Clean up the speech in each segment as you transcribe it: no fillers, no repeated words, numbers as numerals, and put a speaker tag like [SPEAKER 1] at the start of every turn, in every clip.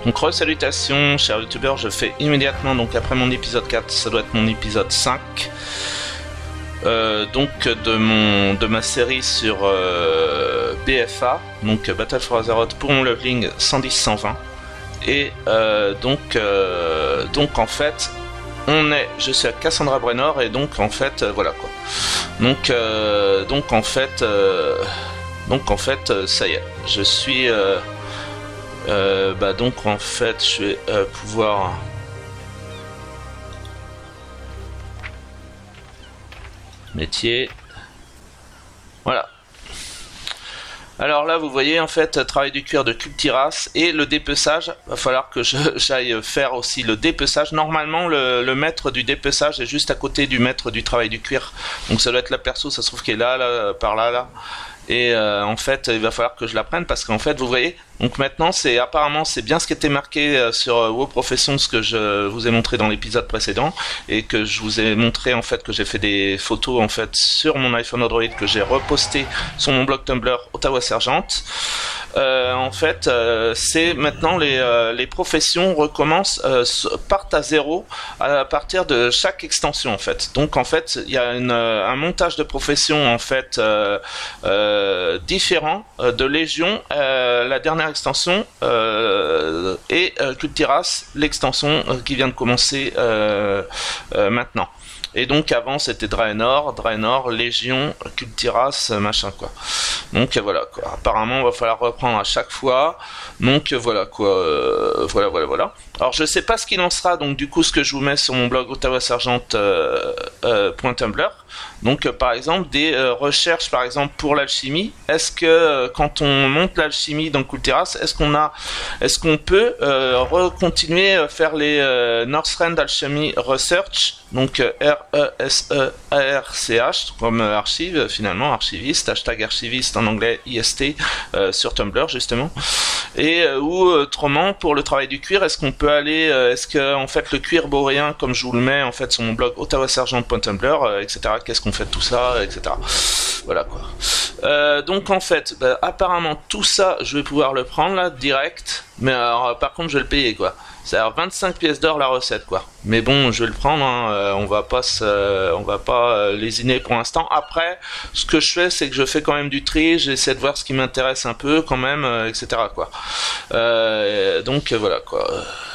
[SPEAKER 1] Donc re-salutations chers youtubeurs, je fais immédiatement, donc après mon épisode 4, ça doit être mon épisode 5, donc de ma série sur BFA, donc Battle for Azeroth pour mon leveling 110-120, et donc en fait je suis à Cassandra Braenor, et donc en fait voilà quoi, donc en fait ça y est, je suis donc en fait je vais pouvoir métier, voilà. Alors là vous voyez en fait travail du cuir de Kultiras et le dépeçage, va falloir que j'aille faire aussi le dépeçage. Normalement le maître du dépeçage est juste à côté du maître du travail du cuir, donc ça doit être la perso, ça se trouve qu'elle est là, par là. Et en fait il va falloir que je la prenne, parce qu'en fait vous voyez, donc maintenant apparemment c'est bien ce qui était marqué sur WoW Profession, ce que je vous ai montré dans l'épisode précédent, et que je vous ai montré en fait que j'ai fait des photos en fait sur mon iPhone Android, que j'ai reposté sur mon blog Tumblr Ottawa Sergeant. En fait c'est maintenant les professions recommencent, partent à zéro à partir de chaque extension en fait. Donc en fait il y a un montage de professions en fait différent de Légion, la dernière extension, et Kultiras, l'extension qui vient de commencer maintenant. Et donc avant c'était Draenor, Légion, Kultiras, machin quoi. Donc voilà quoi. Apparemment il va falloir reprendre à chaque fois. Donc voilà quoi. Voilà. Alors je sais pas ce qu'il en sera, donc du coup ce que je vous mets sur mon blog ottawasergeant.tumblr. Donc par exemple des recherches par exemple pour l'alchimie. Est-ce que quand on monte l'alchimie dans Kultiras, est-ce qu'on peut continuer à faire les Northrend Alchemy Research, donc RESEARCH comme archive finalement, archiviste, hashtag archiviste en anglais IST sur Tumblr justement. Et ou autrement pour le travail du cuir, est-ce qu'on peut aller, est-ce que en fait le cuir boréen, comme je vous le mets en fait sur mon blog ottawasergeant.tumblr, etc. Qu'est-ce qu'on fait de tout ça, etc. Voilà quoi. Donc en fait, apparemment tout ça, je vais pouvoir le prendre là direct, mais alors, par contre je vais le payer quoi. C'est-à-dire 25 pièces d'or la recette quoi. Mais bon, je vais le prendre, hein. On va pas lésiner pour l'instant. Après, ce que je fais, c'est que je fais quand même du tri, j'essaie de voir ce qui m'intéresse un peu quand même, etc. quoi. Donc voilà quoi.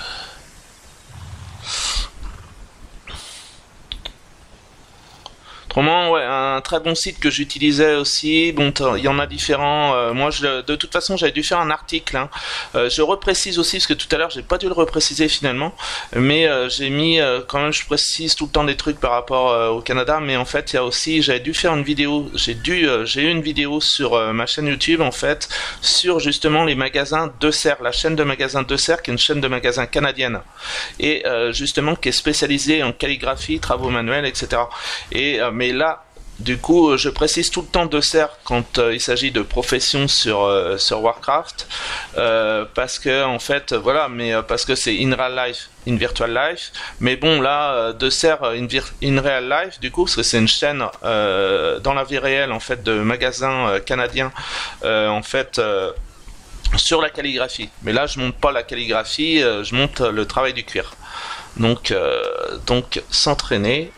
[SPEAKER 1] Autrement, ouais, un très bon site que j'utilisais aussi. Bon, il y en a différents. Moi, de toute façon, j'avais dû faire un article. Hein. Je reprécise aussi, parce que tout à l'heure, j'ai pas dû le repréciser finalement. Mais j'ai mis, quand même, je précise tout le temps des trucs par rapport au Canada. Mais en fait, il y a aussi, j'avais dû faire une vidéo. J'ai eu une vidéo sur ma chaîne YouTube, en fait, sur justement les magasins De Serre, la chaîne de magasins De Serre, qui est une chaîne de magasins canadienne, et justement qui est spécialisée en calligraphie, travaux manuels, etc. Et mais là, du coup, je précise tout le temps De Serre quand il s'agit de profession sur Warcraft, parce que en fait, voilà, mais parce que c'est in real life, in virtual life. Mais bon, là, De Serre in real life, du coup, parce que c'est une chaîne dans la vie réelle en fait de magasins canadiens, en fait. Sur la calligraphie. Mais là, je monte pas la calligraphie, je monte le travail du cuir. Donc s'entraîner.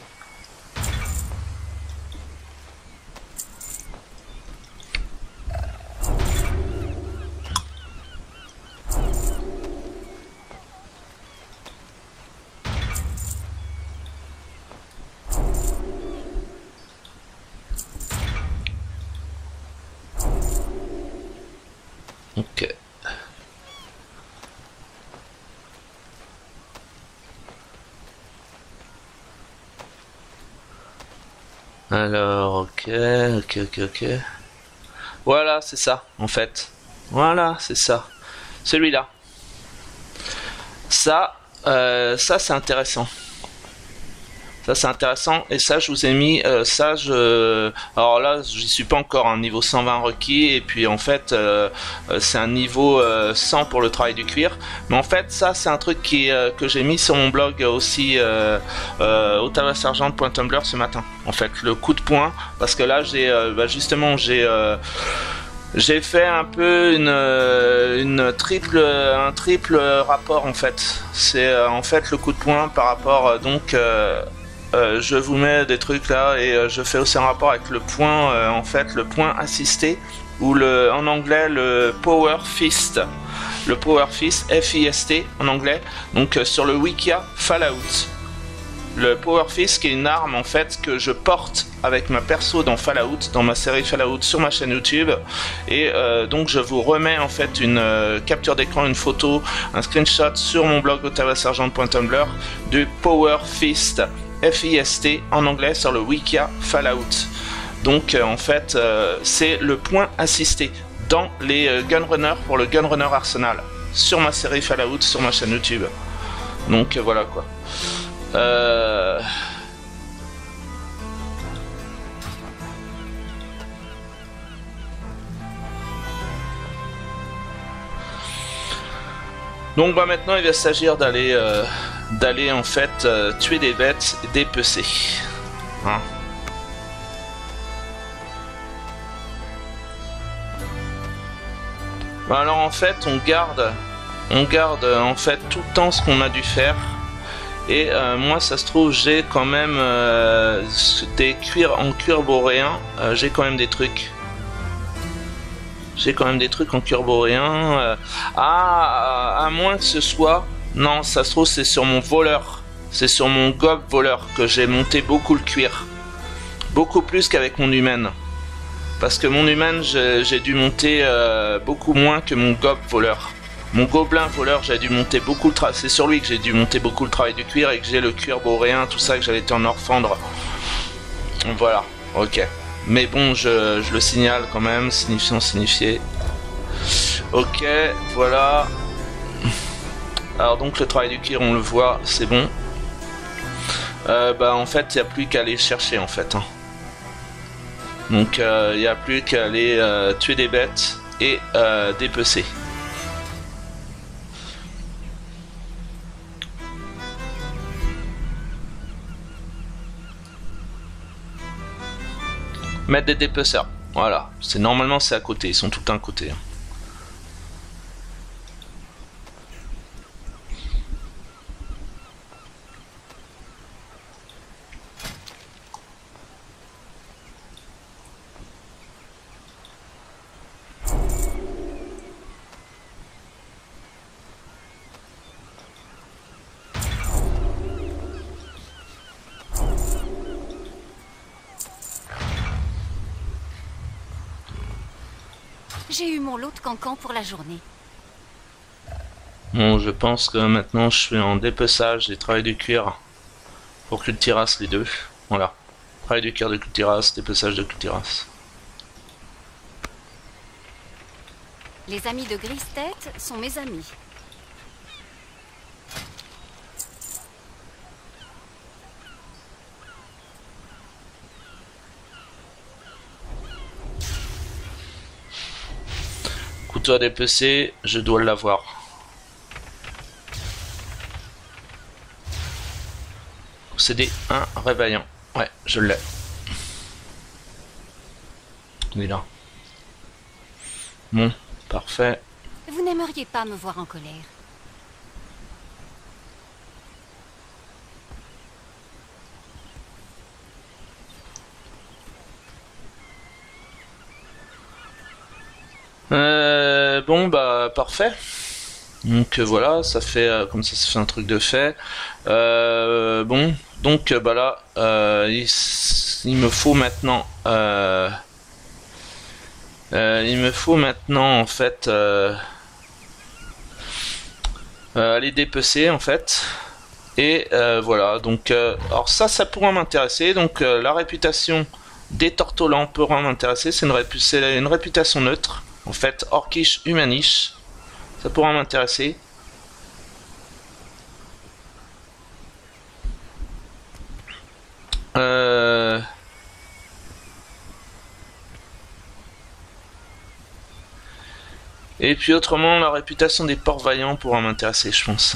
[SPEAKER 1] Ok. Alors, ok. Voilà, c'est ça, en fait. Voilà, c'est ça. Celui-là. Ça c'est intéressant. Ça c'est intéressant, et ça je vous ai mis alors là j'y suis pas encore, un niveau 120 requis, et puis en fait c'est un niveau 100 pour le travail du cuir, mais en fait ça c'est un truc que j'ai mis sur mon blog aussi, ottawasergeant.tumblr ce matin, en fait le coup de poing, parce que là j'ai justement j'ai J'ai fait un peu un triple rapport en fait. C'est en fait le coup de poing par rapport je vous mets des trucs là et je fais aussi un rapport avec le point en fait le point assisté ou en anglais le Power Fist. Le Power Fist F-I-S-T en anglais. Donc sur le Wikia Fallout. Le Power Fist qui est une arme en fait que je porte avec ma perso dans Fallout, dans ma série Fallout sur ma chaîne YouTube et donc je vous remets en fait une capture d'écran, une photo, un screenshot sur mon blog ottawasergent.tumblr du Power Fist F-I-S-T en anglais sur le Wikia Fallout. Donc en fait c'est le point assisté dans les Gunrunner pour le Gunrunner Arsenal sur ma série Fallout sur ma chaîne YouTube. Donc voilà quoi. Donc bah maintenant il va s'agir d'aller en fait tuer des bêtes, dépecer. Hein. Bah alors en fait on garde en fait tout le temps ce qu'on a dû faire. Et moi ça se trouve j'ai quand même des cuirs en cuir boréen, j'ai quand même des trucs. J'ai quand même des trucs en cuir boréen. À moins que ce soit... Non, ça se trouve c'est sur mon voleur. C'est sur mon gob voleur que j'ai monté beaucoup le cuir. Beaucoup plus qu'avec mon humaine. Parce que mon humaine j'ai dû monter beaucoup moins que mon gob voleur. Mon gobelin voleur, j'ai dû monter beaucoup le travail. C'est sur lui que j'ai dû monter beaucoup le travail du cuir et que j'ai le cuir boréen, tout ça, que j'avais été en orfandre. Voilà, ok. Mais bon, je le signale quand même, signifiant signifié. Ok, voilà. Alors donc le travail du cuir, on le voit, c'est bon. Bah en fait, il n'y a plus qu'à aller chercher en fait. Hein. Donc il n'y a plus qu'à aller tuer des bêtes et dépecer. Mettre des dépeceurs, voilà. C'est normalement c'est à côté, ils sont tout un côté. Hein.
[SPEAKER 2] J'ai eu mon lot de cancans pour la journée.
[SPEAKER 1] Bon, je pense que maintenant je suis en dépeçage et travail du cuir pour Cultiras les deux. Voilà. Travail du cuir de Cultiras, dépeçage de Cultiras.
[SPEAKER 2] Les amis de Grise-Tête sont mes amis.
[SPEAKER 1] Couteau à dépecer, je dois l'avoir. Posséder un réveillant. Ouais, je l'ai. Il est là. Bon, parfait.
[SPEAKER 2] Vous n'aimeriez pas me voir en colère?
[SPEAKER 1] Bon bah parfait. Donc voilà, ça fait comme ça fait un truc de fait. Bon, donc bah là, il me faut maintenant, en fait aller dépecer en fait. Et voilà, donc alors ça pourra m'intéresser. Donc la réputation des tortolans pourra m'intéresser. C'est une réputation neutre. En fait, orcish, humanish, ça pourra m'intéresser. Et puis autrement, la réputation des porcs vaillants pourra m'intéresser, je pense.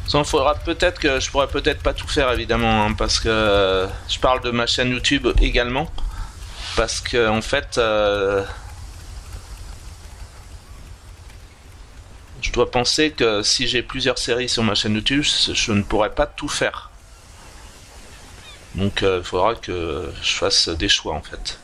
[SPEAKER 1] Ça, faudra peut-être que je pourrais peut-être pas tout faire évidemment, hein, parce que je parle de ma chaîne YouTube également, parce que en fait, je dois penser que si j'ai plusieurs séries sur ma chaîne YouTube, je ne pourrais pas tout faire. Donc il faudra que je fasse des choix en fait.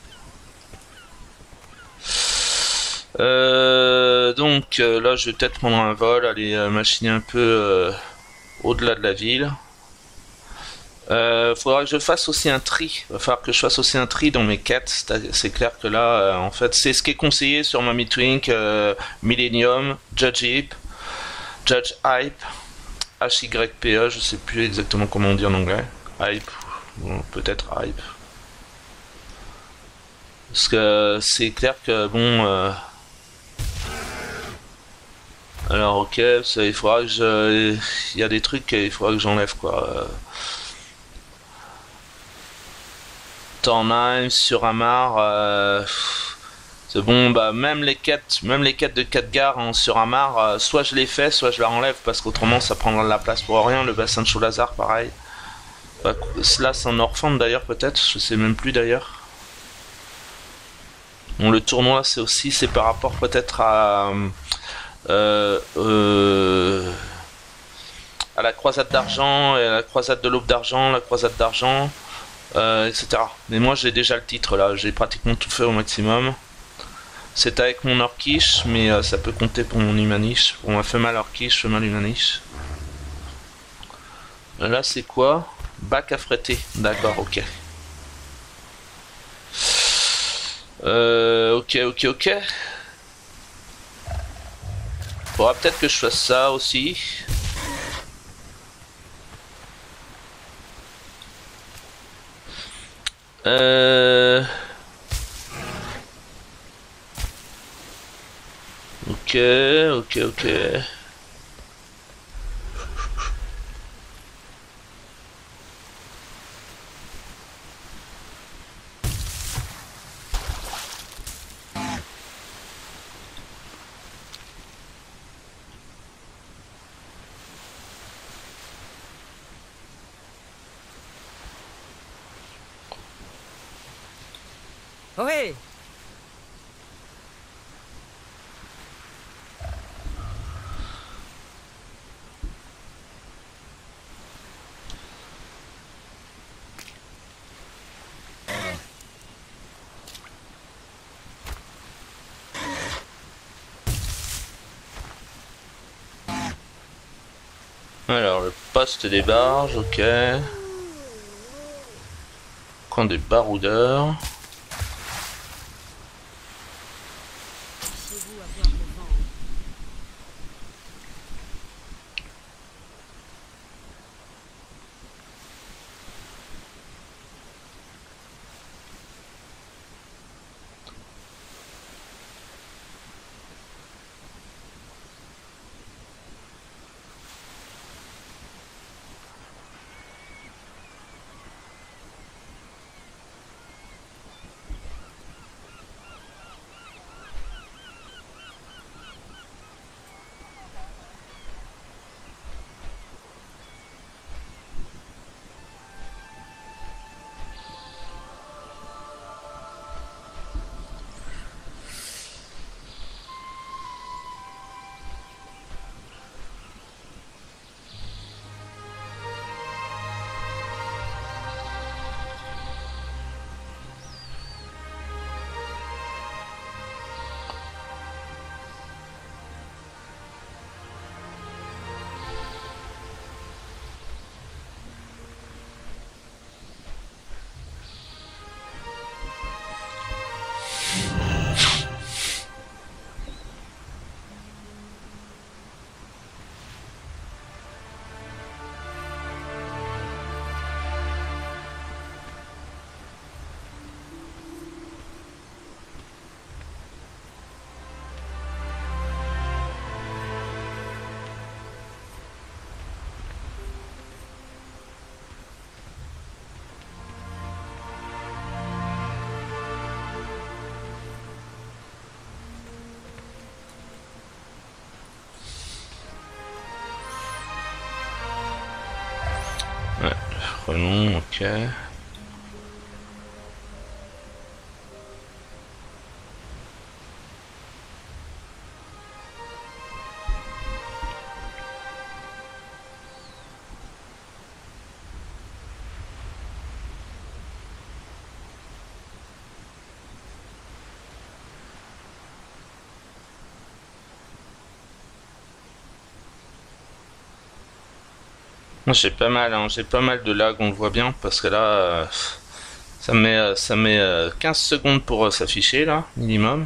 [SPEAKER 1] Donc là je vais peut-être prendre un vol, aller machiner un peu au-delà de la ville. Faudra que je fasse aussi un tri. Il va falloir que je fasse aussi un tri dans mes quêtes. C'est clair que là, en fait, c'est ce qui est conseillé sur Mamie Twink, Millennium, Judge Hype, HYPE, je sais plus exactement comment on dit en anglais. Hype, bon, peut-être Hype. Parce que c'est clair que bon. Alors ok, il faudra que je. Il y a des trucs qu'il faudra que j'enlève quoi. Tornheim, sur Amar, c'est bon, bah même les quêtes de Khadgar en sur Amar, soit je les fais, soit je la enlève parce qu'autrement ça prendra de la place pour rien. Le bassin de Cholazar, pareil. Bah, là c'est en Orphan d'ailleurs peut-être, je sais même plus d'ailleurs. Bon, le tournoi c'est par rapport peut-être à la croisade d'argent et à la croisade de l'aube d'argent, la croisade d'argent. Etc. Mais moi j'ai déjà le titre là, j'ai pratiquement tout fait au maximum. C'est avec mon orquiche, mais ça peut compter pour mon humaniche. Pour ma femelle orquiche, femelle humaniche. Là c'est quoi? Bac à fréter, d'accord, ok. Ok. Faudra peut-être que je fasse ça aussi. Ok.
[SPEAKER 3] Oh hey!
[SPEAKER 1] Alors le poste des barges, ok. Camp des baroudeurs. frelon, ok. J'ai pas mal, hein, j'ai pas mal de lag, on le voit bien, parce que là, ça met 15 secondes pour s'afficher, là, minimum.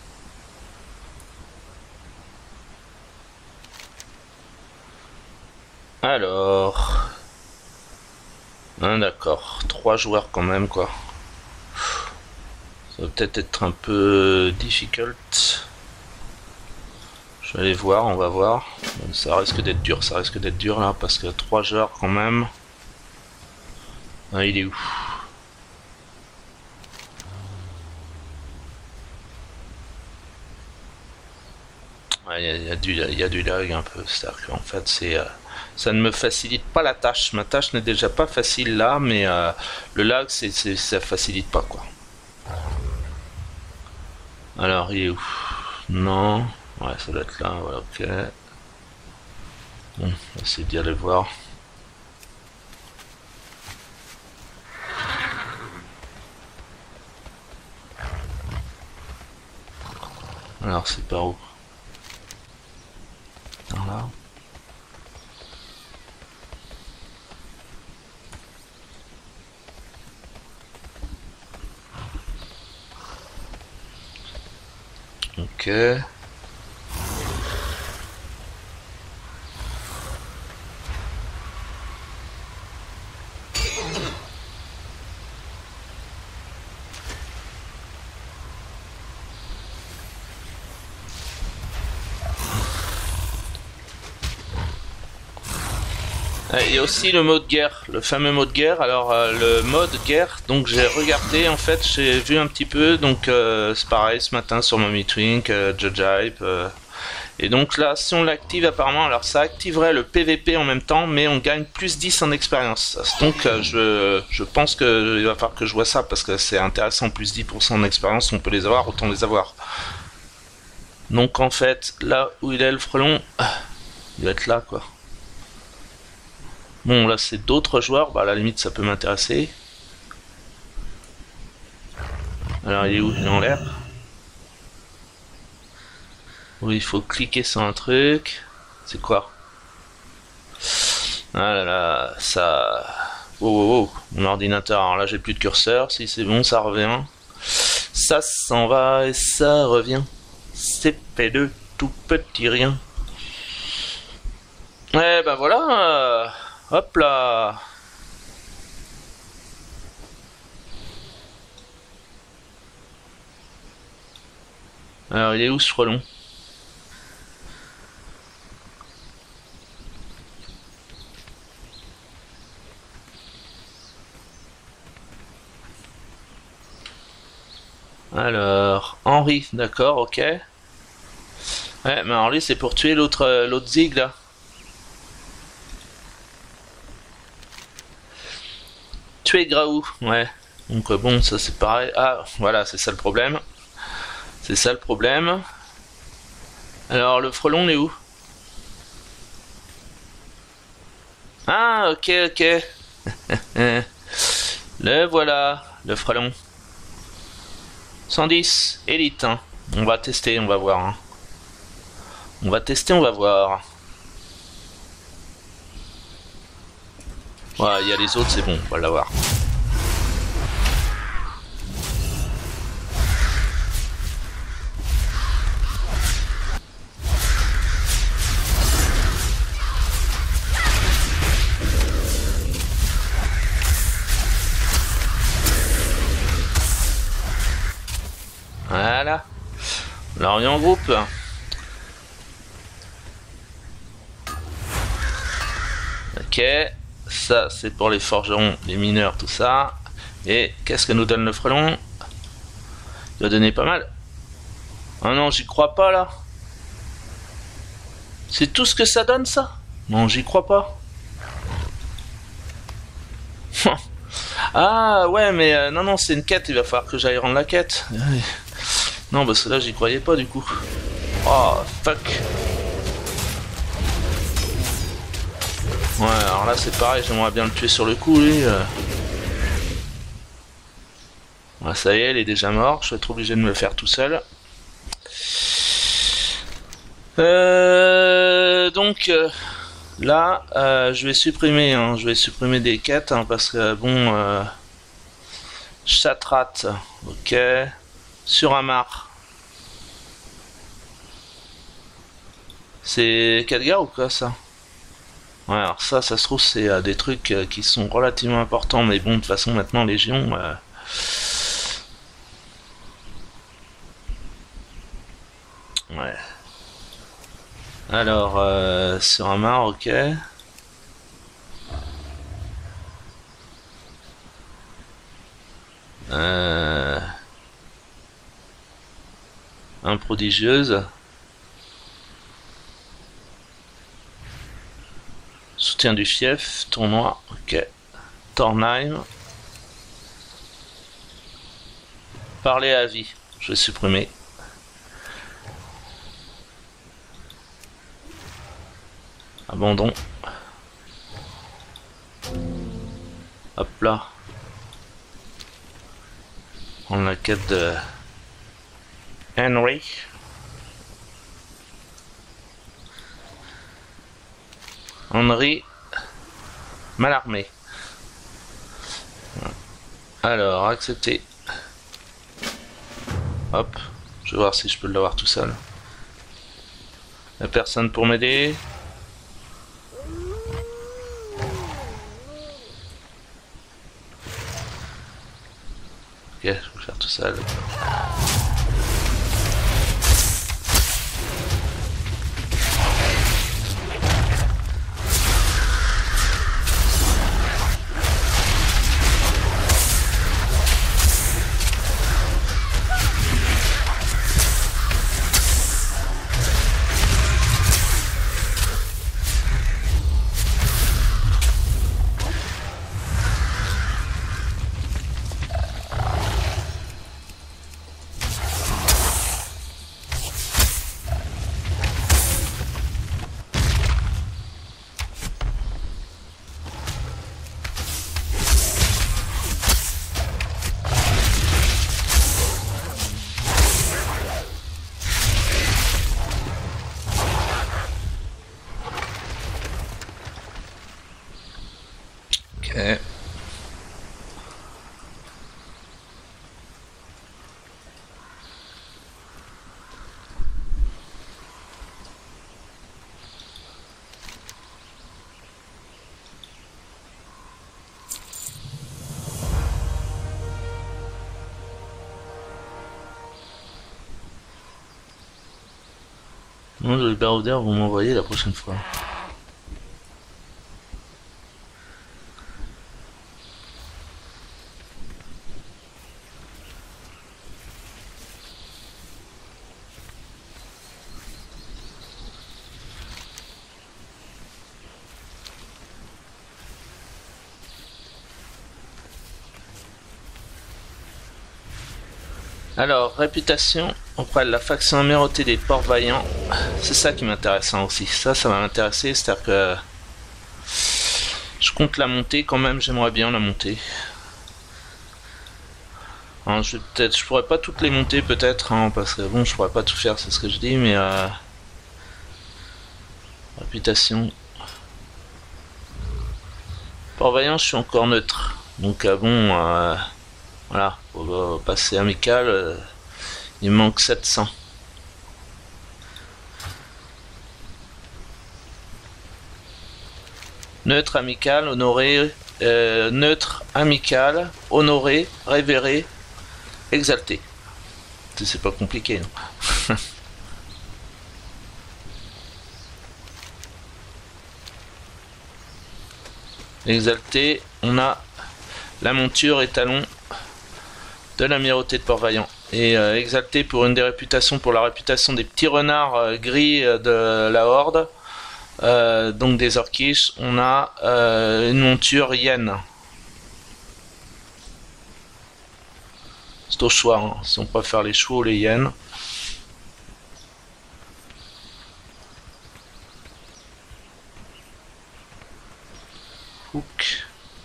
[SPEAKER 1] Alors... Ah, d'accord, 3 joueurs quand même, quoi. Ça va peut-être être un peu difficult. Je vais aller voir, on va voir. Ça risque d'être dur là, parce que 3 joueurs quand même. Ah, il est où? Ouais, il y a du lag un peu, c'est-à-dire qu'en fait ça ne me facilite pas la tâche. Ma tâche n'est déjà pas facile là, mais le lag ça facilite pas quoi. Alors il est où? Non, ouais ça doit être là, ouais, ok. Bon, on va essayer d'y aller voir. Alors c'est par où? Par là. Ok. Il y a aussi le mode guerre, le fameux mode guerre. Alors le mode guerre, donc j'ai regardé en fait, j'ai vu un petit peu, donc c'est pareil ce matin sur Mommy Twink, Judge Hype. Et donc là, si on l'active apparemment, alors ça activerait le PVP en même temps, mais on gagne plus 10 en expérience. Donc je pense qu'il va falloir que je vois ça, parce que c'est intéressant, plus 10% en expérience, on peut les avoir, autant les avoir. Donc en fait, là où il est le frelon, il va être là quoi. Bon, là, c'est d'autres joueurs. Bah, à la limite, ça peut m'intéresser. Alors, il est où? Il est en l'air. Oui, il faut cliquer sur un truc. C'est quoi? Ah là là, ça... Oh, oh, oh, mon ordinateur. Alors là, j'ai plus de curseur. Si c'est bon, ça revient. Ça s'en va et ça revient. C'est fait de tout petit rien. Ouais, bah voilà. Hop là. Alors il est où ce frelon? Alors, Henri, d'accord, ok. Ouais, mais Henri c'est pour tuer l'autre zig là. Tuer Graou, ouais. Donc bon, ça c'est pareil. Ah, voilà, c'est ça le problème. C'est ça le problème. Alors, le frelon, il est où? Ah, ok, ok. Le voilà, le frelon. 110, élite. Hein. On va tester, on va voir. Hein. On va tester, on va voir. Ouais, il y a les autres, c'est bon, on va l'avoir. Voilà. Alors on est en groupe. Ok. Ça c'est pour les forgerons, les mineurs, tout ça. Et qu'est-ce que nous donne le frelon? Il va donner pas mal. Ah non, j'y crois pas là. C'est tout ce que ça donne ça? Non, j'y crois pas. Ah ouais, mais non, non, c'est une quête, il va falloir que j'aille rendre la quête. Non, parce que là, j'y croyais pas du coup. Oh, fuck. Ouais, alors là, c'est pareil, j'aimerais bien le tuer sur le coup, lui. Ouais, ça y est, il est déjà mort, je vais être obligé de me le faire tout seul. Donc là, je vais supprimer, hein, des quêtes, hein, parce que bon, Chatrat, ok, sur Amar, c'est Khadgar ou quoi ça? Ouais, alors ça se trouve c'est des trucs qui sont relativement importants, mais bon, de toute façon maintenant Légion. Ouais. Alors, sur Amar, ok. Un prodigieuse. Soutien du fief, tournoi, ok. Tornheim. Parler à vie, je vais supprimer. Abandon. Hop là. On a la quête de Henry. Henry Malarmé. Alors, accepter. Hop. Je vais voir si je peux l'avoir tout seul. Y'a personne pour m'aider. Ok, je vais le faire tout seul. Ok. Non, le baroudeur, vous m'envoyez la prochaine fois. Alors, réputation auprès de la faction amérotée des Port-Vaillants. C'est ça qui m'intéresse hein, aussi. Ça va m'intéresser. C'est-à-dire que je compte la monter quand même. J'aimerais bien la monter. Hein, je pourrais pas toutes les monter peut-être. Hein, parce que bon, je pourrais pas tout faire, c'est ce que je dis. Mais réputation. Port-Vaillant, je suis encore neutre. Donc bon... voilà, pour passer amical, il manque 700. Neutre, amical, honoré, neutre, amical, honoré, révéré, exalté. C'est pas compliqué, non? Exalté, on a la monture étalon de l'amirauté de Port-Vaillant. Et exalté pour une des réputations, pour la réputation des petits renards gris de la Horde, donc des orquiches, on a une monture hyène. C'est au choix, hein, si on préfère les chevaux ou les hyènes. Hook.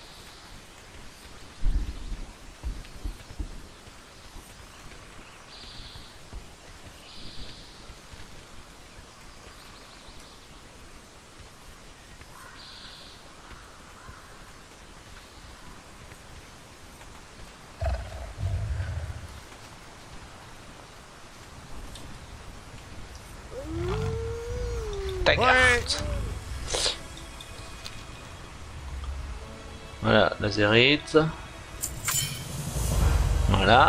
[SPEAKER 3] Ouais.
[SPEAKER 1] Voilà, lazérite. Voilà.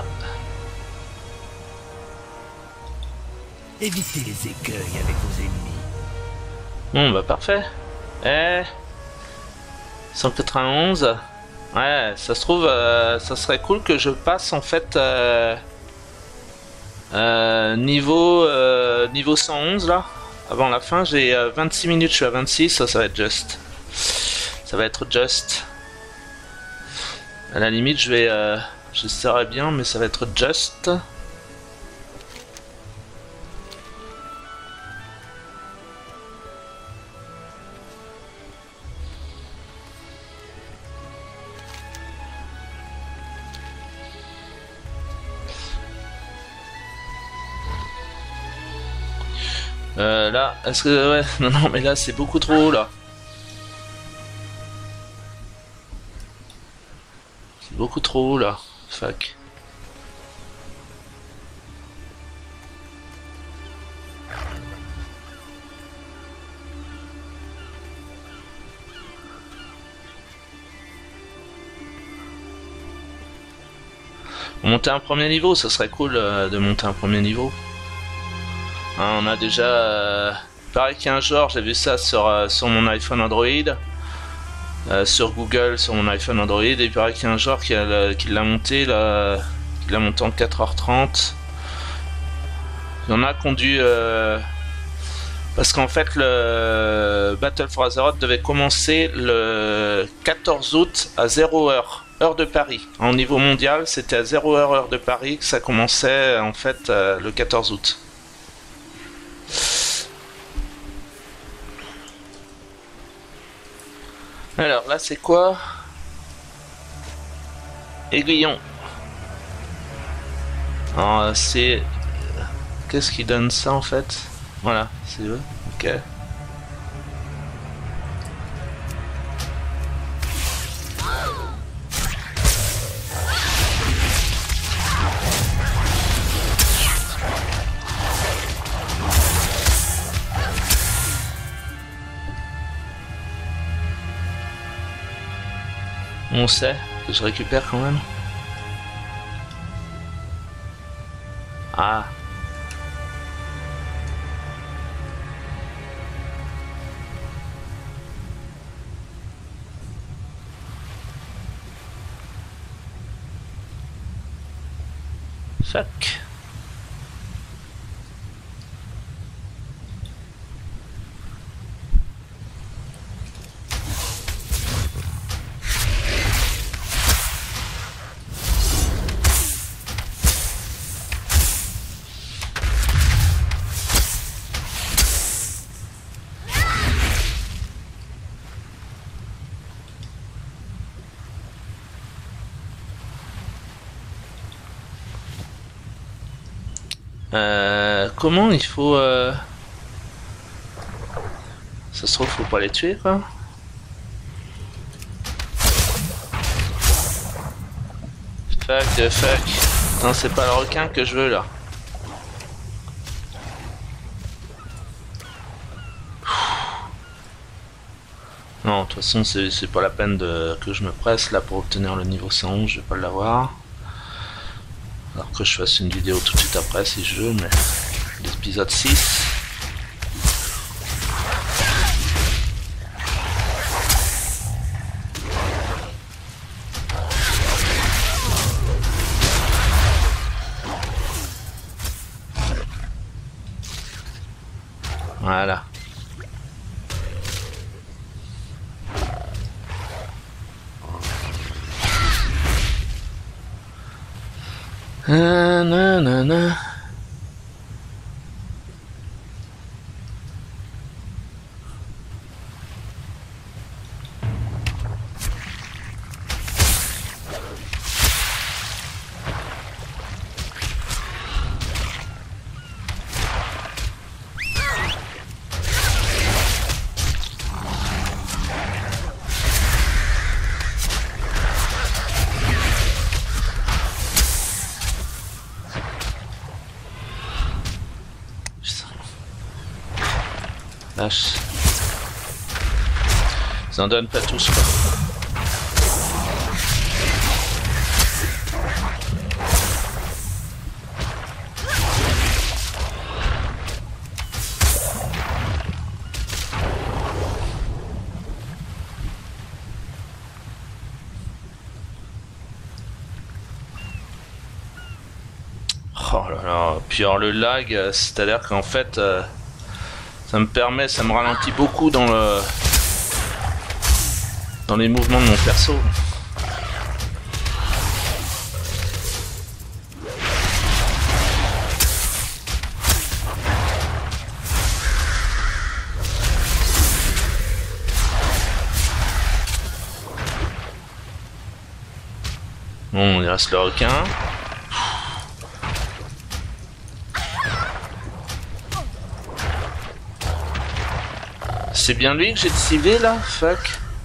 [SPEAKER 3] Évitez les écueils avec vos ennemis.
[SPEAKER 1] Bon bah parfait. Eh 191. Ouais, ça se trouve, ça serait cool que je passe en fait niveau 111 là. Avant la fin, j'ai 26 minutes, je suis à 26, ça va être juste. Ça va être juste. À la limite, j'essaierai bien, mais ça va être juste. Là, est-ce que... Ouais, non, mais là, c'est beaucoup trop haut, là. C'est beaucoup trop haut, là. Fuck. Monter un premier niveau, ça serait cool de monter un premier niveau. Hein, on a déjà... pareil qu'il y a un genre, j'ai vu ça sur mon iPhone Android. Sur Google, sur mon iPhone Android. Et il paraît qu'il y a un genre qui l'a monté, là, qui l'a monté en 4h30. Il y en a qui ont dû... parce qu'en fait, le Battle for Azeroth devait commencer le 14 août à 0h. Heure de Paris. En niveau mondial, c'était à 0h heure de Paris que ça commençait en fait le 14 août. Alors là c'est quoi? Aiguillon. Alors c'est... Qu'est-ce qui donne ça en fait? Voilà, c'est eux. Ok. On sait que je récupère quand même. Ah. Fuck. Comment il faut... Ça se trouve, faut pas les tuer, quoi. Fuck. Non, c'est pas le requin que je veux, là. Non, de toute façon, c'est pas la peine que je me presse, là, pour obtenir le niveau 111, je vais pas l'avoir. Alors que je fasse une vidéo tout de suite après, si je veux, mais... L'épisode 6. Voilà. Nanana. Lâche. Ils en donnent pas tous quoi. Oh là là, puis alors le lag, c'est-à-dire qu'en fait ça me ralentit beaucoup dans les mouvements de mon perso. Bon, il reste le requin. C'est bien lui que j'ai ciblé là? Fuck.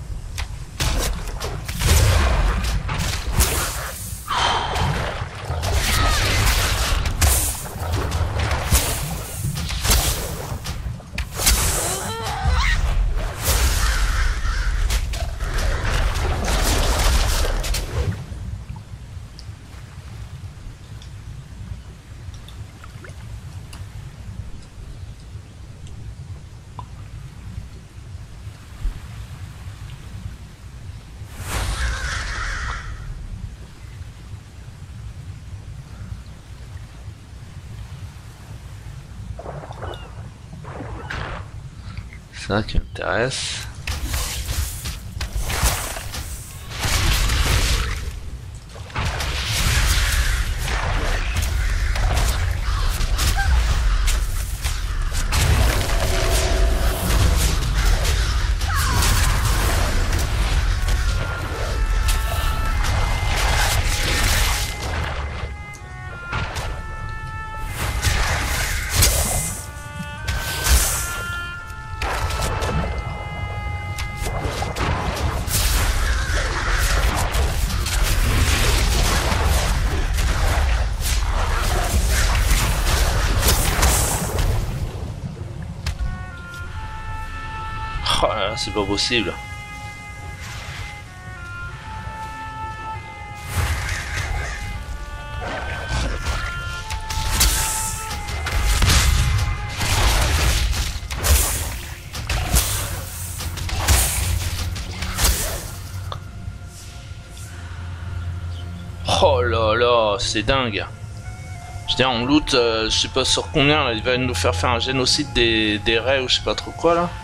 [SPEAKER 1] C'est ça qui m'intéresse. Oh là là, c'est pas possible. Oh là là, c'est dingue. Je veux dire, on loot, je sais pas sur combien, là, il va nous faire un génocide des raies ou je sais pas trop quoi là.